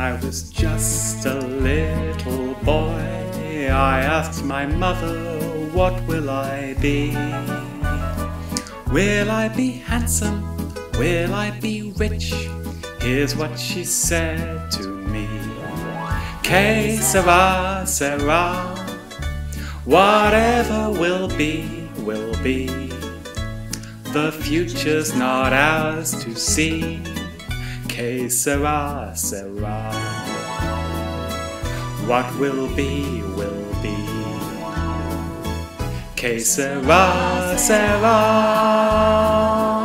I was just a little boy, I asked my mother, what will I be? Will I be handsome? Will I be rich? Here's what she said to me. Que sera, sera. Whatever will be, will be. The future's not ours to see. Que sera, sera. What will be, will be. Que sera, sera.